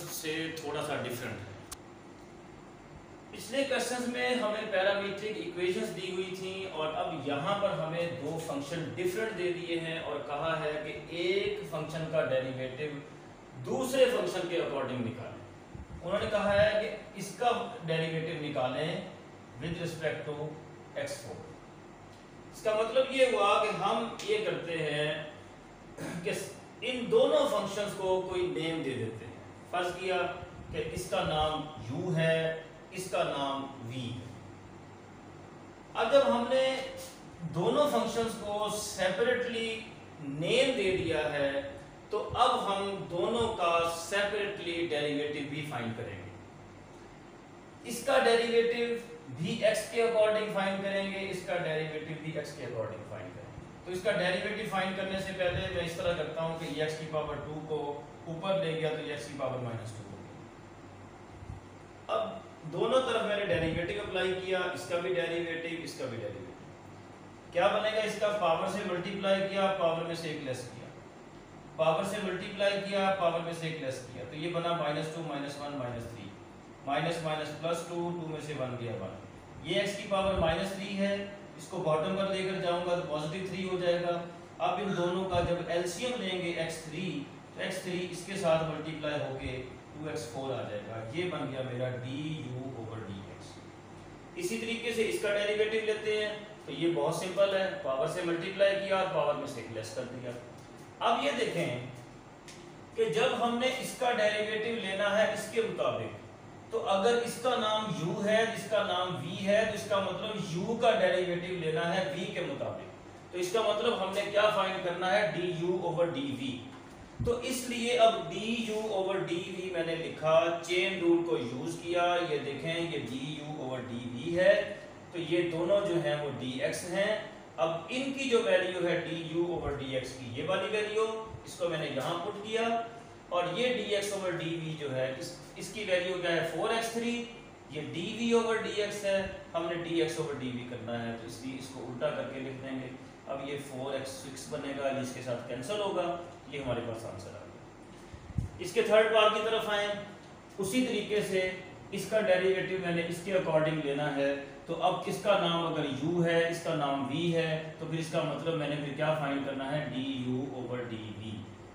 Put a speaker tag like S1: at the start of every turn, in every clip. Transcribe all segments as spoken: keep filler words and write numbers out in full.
S1: से थोड़ा सा डिफरेंट है। पिछले क्वेश्चंस में हमें पैरामीट्रिक इक्वेशंस दी हुई थी और अब यहाँ पर हमें दो फंक्शन डिफरेंट दे दिए हैं और कहा है कि एक फंक्शन का डेरिवेटिव दूसरे फंक्शन के अकॉर्डिंग निकालें। उन्होंने कहा है कि इसका डेरिवेटिव निकालें with respect to X four. इसका मतलब ये हुआ कि हम ये करते हैं कि इन दोनों फंक्शंस को कोई नेम दे देते हैं। फर्ज किया कि इसका नाम u है, इसका नाम v है। अब जब हमने दोनों फंक्शंस को सेपरेटली नेम दे दिया है तो अब हम दोनों का सेपरेटली डेरिवेटिव भी फाइंड करेंगे। इसका डेरिवेटिव भी x के अकॉर्डिंग फाइंड करेंगे, इसका डेरिवेटिव भी x के अकॉर्डिंग फाइंड करेंगे। तो इसका डेरिवेटिव फाइंड करने से पहले मैं इस तरह करता हूं कि x की पावर टू को ऊपर ले गया तो x की पावर माइनस टू हो गया। अब दोनों तरफ मैंने डेरिवेटिव अप्लाई किया, इसका भी डेरिवेटिव, इसका भी डेरिवेटिव। क्या बनेगा? इसका पावर से मल्टीप्लाई किया, पावर में से एक लेस किया, पावर से मल्टीप्लाई किया, पावर में से एक लेस किया, तो ये बना minus two minus one minus three, minus minus plus two, two में से वन गया वन। ये x की पावर माइनस थ्री है, इसको बॉटम पर लेकर जाऊंगा तो पॉजिटिव थ्री हो जाएगा। अब इन दोनों का जब एलसीएम लेंगे एक्स थ्री, तो एक्स थ्री इसके साथ मल्टीप्लाई होके टू एक्स फोर आ जाएगा। ये बन गया मेरा D U over D X. इसी तरीके से इसका डेरिवेटिव लेते हैं तो ये बहुत सिंपल है, पावर से मल्टीप्लाई किया और पावर में से एक लेस कर दिया। अब ये देखें कि जब हमने इसका डेरिवेटिव लेना है इसके मुताबिक, तो अगर इसका नाम u है, इसका नाम v है, तो इसका मतलब u का डेरिवेटिव लेना है v के मुताबिक। तो इसका मतलब हमने क्या फाइंड करना है? du over dv। तो इसलिए अब du ओवर dv मैंने लिखा, चेन रूल को यूज किया। ये देखें ये du ओवर dv है, तो ये दोनों जो हैं वो dx हैं। अब इनकी जो वैल्यू है du ओवर dx की, ये वाली वैल्यू, इसको मैंने यहाँ पुट किया और ये dx ओवर dv जो है इस, इसकी वैल्यू क्या है? Four X three. ये dv ओवर dx है, हमने dx ओवर dv करना है तो इसलिए इसको उल्टा करके लिख देंगे। अब ये फोर एक्स सिक्स बनेगा, जिसके साथ कैंसिल होगा, ये हमारे पास आंसर आ गया। इसके थर्ड पार्ट की तरफ आए, उसी तरीके से इसका डेरिवेटिव मैंने इसके अकॉर्डिंग लेना है। तो अब इसका नाम अगर u है, इसका नाम v है, तो फिर इसका मतलब मैंने फिर क्या फाइंड करना है? du over dv।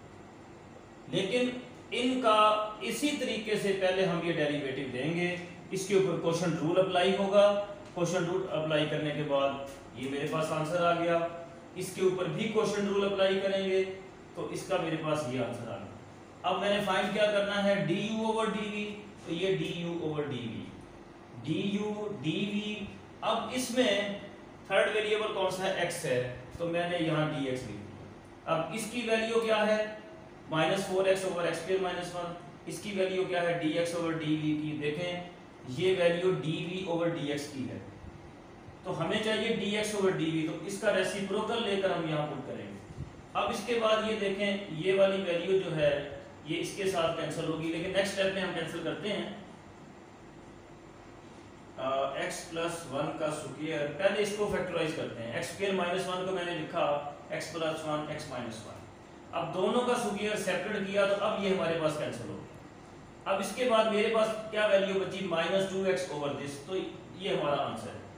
S1: लेकिन इनका इसी तरीके से पहले हम ये डेरिवेटिव देंगे, इसके ऊपर क्वोशंट रूल अप्लाई होगा। क्वोशंट रूल अप्लाई करने के बाद ये मेरे पास आंसर आ गया। इसके ऊपर भी क्वोशंट रूल अप्लाई करेंगे तो इसका मेरे पास ये आंसर आ गया। अब मैंने फाइंड क्या करना है? du ओवर dv, तो ये du over dv, du dv। अब इसमें थर्ड वेरिएबल कौन सा है? x है, तो मैंने यहाँ dx लिख दिया। अब इसकी वैल्यू क्या है? Minus four x over x square minus one. इसकी वैल्यू क्या है? dx ओवर dv की। देखें ये वैल्यू dv ओवर dx की है, तो हमें चाहिए dx ओवर dv, तो इसका रेसिप्रोकल लेकर हम यहाँ पुट करेंगे। अब इसके बाद ये देखें ये वाली वैल्यू जो है ये इसके साथ कैंसिल होगी, लेकिन नेक्स्ट स्टेप में हम कैंसिल करते हैं। एक्स प्लस वन का स्क्वायर, पहले इसको फैक्टराइज करते हैं। एक्स स्क्वायर माइनस वन को मैंने लिखा x plus one x minus one. अब दोनों का स्क्वायर सेपरेट किया तो अब ये हमारे पास कैंसिल हो गया। अब इसके बाद मेरे पास क्या वैल्यू बची? Minus two x over this, तो ये हमारा आंसर है।